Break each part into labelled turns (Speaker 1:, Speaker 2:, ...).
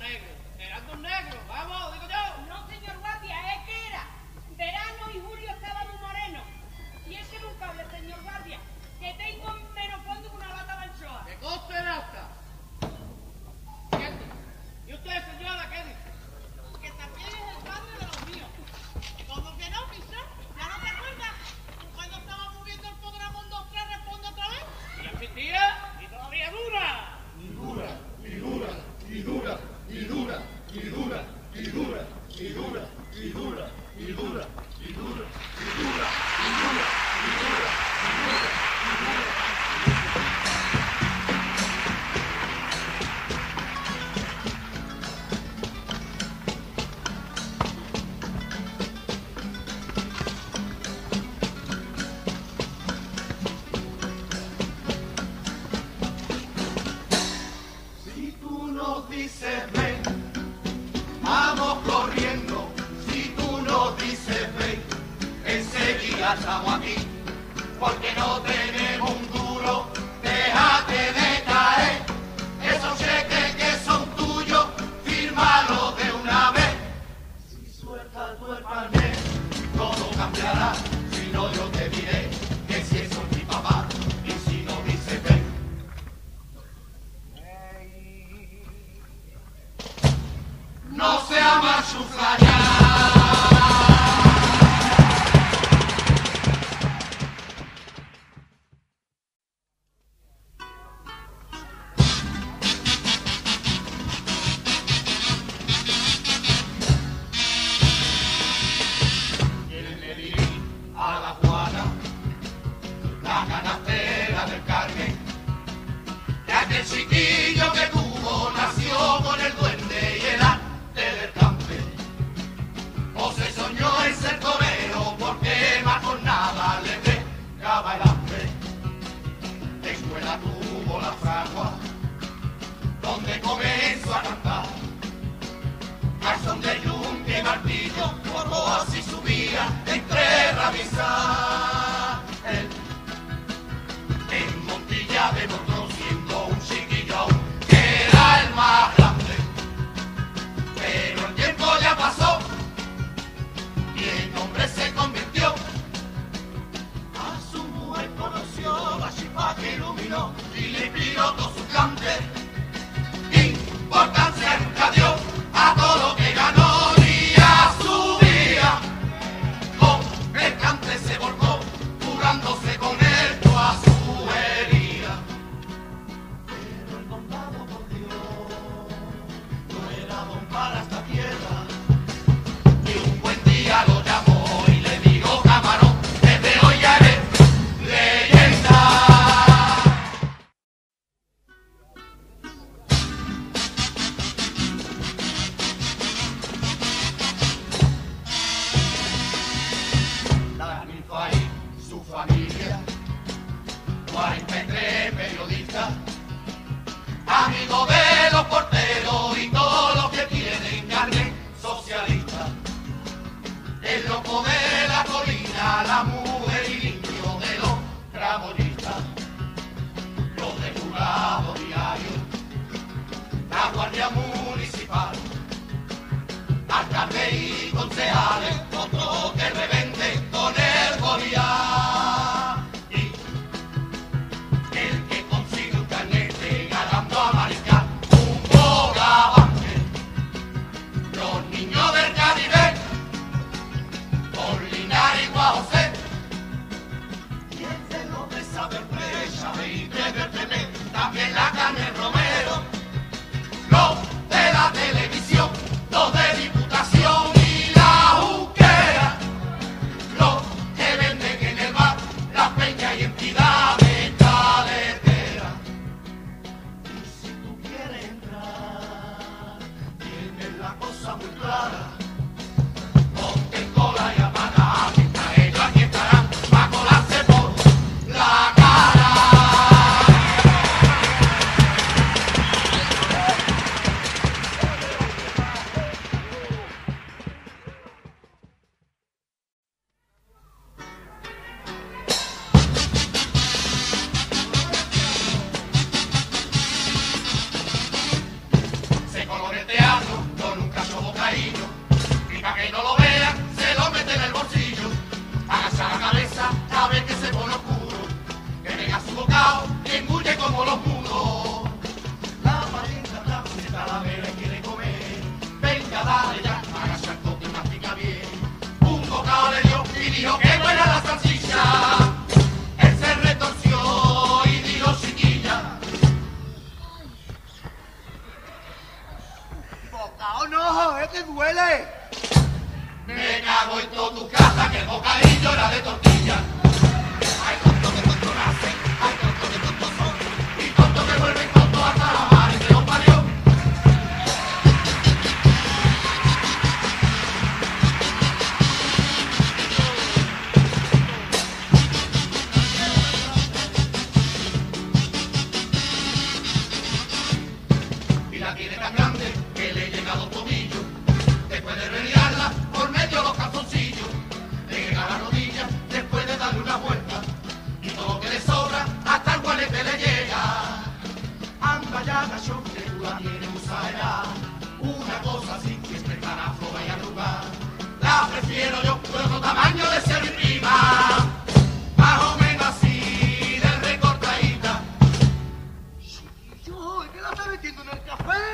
Speaker 1: Estamos aquí porque no tenemos un duro. Déjate de caer, esos cheques que son tuyos, fírmalos de una vez. Si sueltas tu carnet, todo cambiará. Si no, yo te diré que si eso es mi papá y si no dice ven. No sea más chuflañar. El chiquillo que tuvo nació con el duende y el arte del campe. O se soñó en ser torero porque más con nada le pegaba el hambre. De escuela tuvo la fragua donde comenzó a cantar. Al son de yunque y martillo, como así subía entre rabizas. Él en Montilla demostró siendo un chiquillo que era el más grande, pero el tiempo ya pasó y el hombre se convirtió. A su mujer conoció, la chispa que iluminó y le inspiró todo su cante. Importancia nunca dio a todo lo que ganó ni a su vida. Con el cante se volcó, curándose con él toda su herida. Pero el condado por Dios no era don para esta tierra. Y un buen día lo llamó y le dijo: camarón, desde hoy ya eres leyenda. La ninfa y su familia, 43 periodistas, amigos de los porteros y todos los que tienen carne socialista. El loco de la colina, la mujer y niño de los tramoyistas, los de jurado diario, la guardia municipal, alcalde y concejales, otro que revende con el Goliat. Y el que consigue un carnet regalando a mariscal un bogavante. Los niños del Caribe, por Linares y Guajosé, y el de los de Saber Flecha, y del PP, también la carne Romero, los de la televisión, los de Diputación y la Juquera, los que venden en el bar, las peñas y entidades caleteras. Y si tú quieres entrar, tienes la cosa muy clara. Ponte en cola y apaga, mientras ellos aquí estarán para colarse por la cara. Se coloretea
Speaker 2: bocado no, es que duele.
Speaker 1: Me cago en toda tu casa, que el bocadillo era de tortilla. Hay tontos que tontos nacen, hay tontos que tontos son, y tontos que vuelven tontos hasta la madre que los parió. Y la tiene tan grande que le llega a los tobillos. Después de revirarla por medio de los calzoncillos, le llega a la rodilla después de darle una vuelta, y todo lo que le sobra hasta el guanete le llega. Anda ya, gacho, que tú la tienes usada, una cosa así siempre tan afloja y arrugada. La prefiero yo por otro tamaño de ser mi prima, más o menos así de recortadita.
Speaker 2: Chiquillo, ¿y qué la estás metiendo en el café?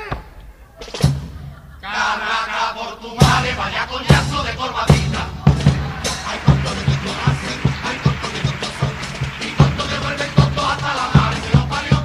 Speaker 1: Carraca por tu madre, vaya coñazo de corbatita. Hay tontos que tontos nacen, hay tontos que tontos son, y tontos que vuelven tontos hasta la madre que los parió.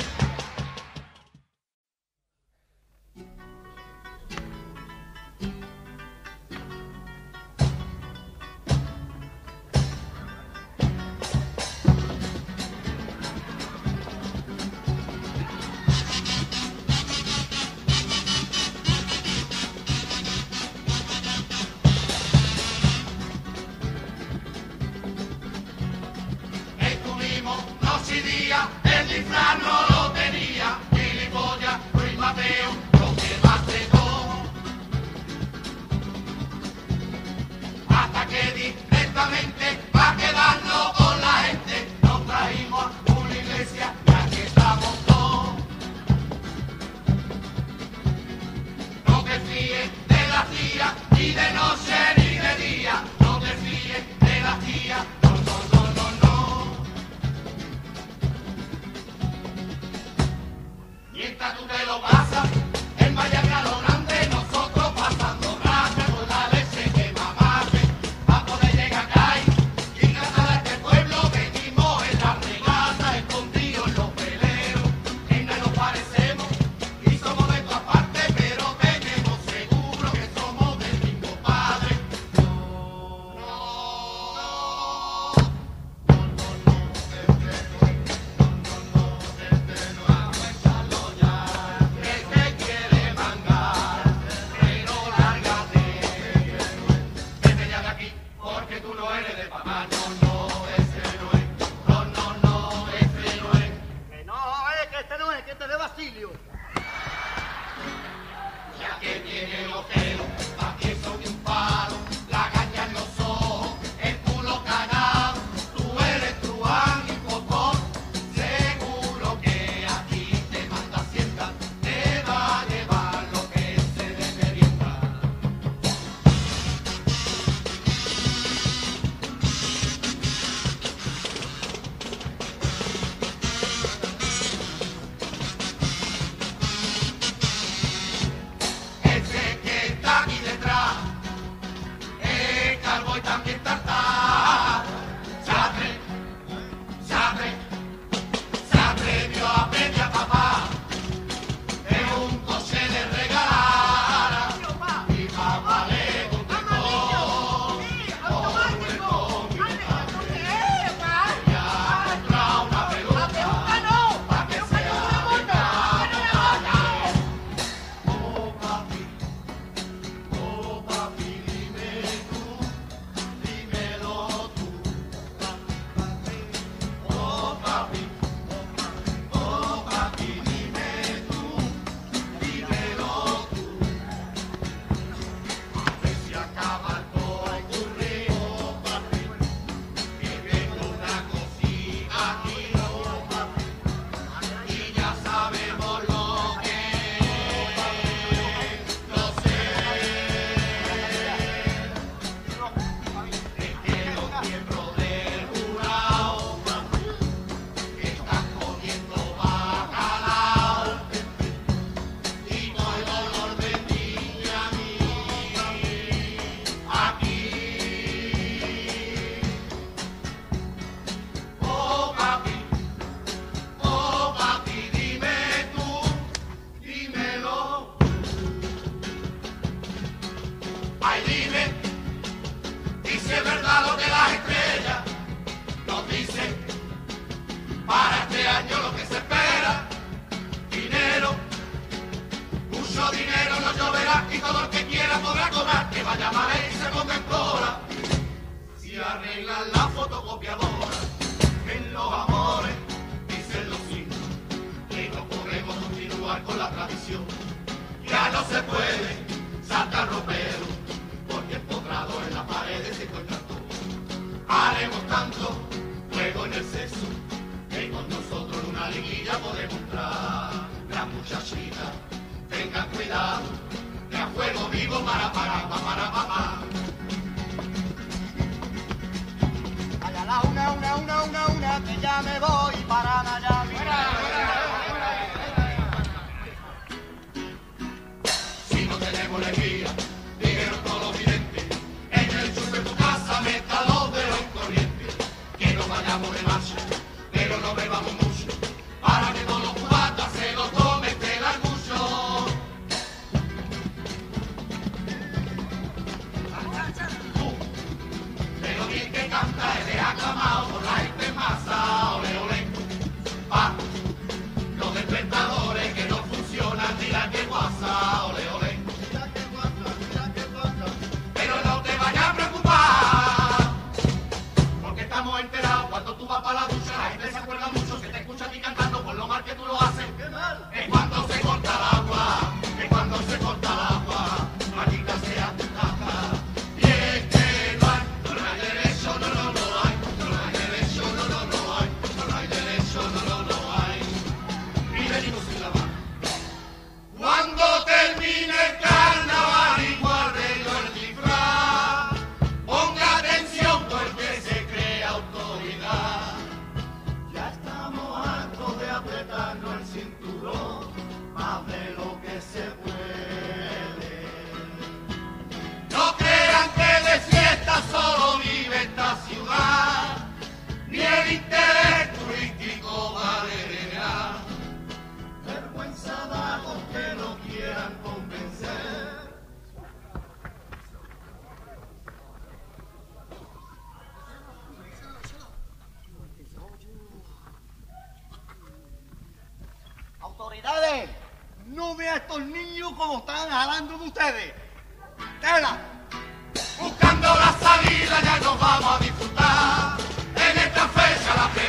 Speaker 1: Estuvimos noche y día, el disfraz no lo tenía, gilipollas, Luis Mateo, lo que más de todo. Hasta que directamente, pa' quedarnos con la gente, nos trajimos a una iglesia y aquí estamos todos. No te fíes de la tía, ni de noche ni de día, no te fíes de la tía, no, no, no, no, no. Mientras tú te lo pasas, en Miami a lo grande, nosotros pasando racha con la leche que mamaste, a poder llegar acá y cantar a este pueblo. Venimos en la regata, escondidos en los peleros, en nada nos parecemos y somos de todas partes, pero tenemos seguro que somos del mismo padre. No, no, no. Porque tú no eres de papá, no, no, ese no es, no, no, no, ese no es.
Speaker 2: Que no, que este no es, que este es de Basilio.
Speaker 1: Ya que tiene los pelos, pa' que son de un palo, la caña en los ojos, el culo cagado, tú eres truán y popón, seguro que aquí te manda sienta, te va a llevar lo que se desmerienda. Ese que está aquí detrás Tengo dinero, no lloverá, y todo el que quiera podrá cobrar. Que vaya a Madrid y se ponga en cola. Si arreglan la fotocopiadora, en los amores dicen los signos, que no podemos continuar con la tradición. Ya no se puede saltar ropero, porque empotrado en las paredes se encuentran todos. Haremos tanto juego en el sexo, que con nosotros en una liguilla podemos entrar. Gran muchachita, tengan cuidado, que a fuego vivo para.
Speaker 2: Allá la una, que ya me voy para Miami.
Speaker 1: Si no tenemos energía, dijeron todos los videntes, en el chupe de tu casa meta los dedos en corriente. Que no vayamos de marcha, pero no bebamos mucho, para que todos los cubatas se los tomen el argullo. Pero bien que canta es de aclamado por la gente en masa, ole ole. Pa, los despertadores que no funcionan, mira que guasa, ole ole. Pero no te vayas a preocupar, porque estamos enterados cuando tú vas para la ducha, la gente se acuerda mucho, se te escucha a ti cantando por lo mal que tú lo haces. Es cuando se corta el agua, es cuando se corta el agua, maldita sea tu casa. Y es que no hay derecho, no hay, no hay derecho, no hay, no hay derecho, no hay. Y venimos sin lavar. Cuando termine el carnaval y guarde el disfraz, ponga atención porque se crea autoridad. Ya estamos hartos de apretarnos el cinturón, más de lo que se puede. No crean que de fiesta solo vive esta ciudad, ni el interés turístico vale de nada. Vergüenza da con que no quieran convencer.
Speaker 2: Autoridades, no vea a estos niños como están jalando de ustedes. ¡Tela!
Speaker 1: Buscando la salida ya nos vamos a disfrutar. En esta fecha la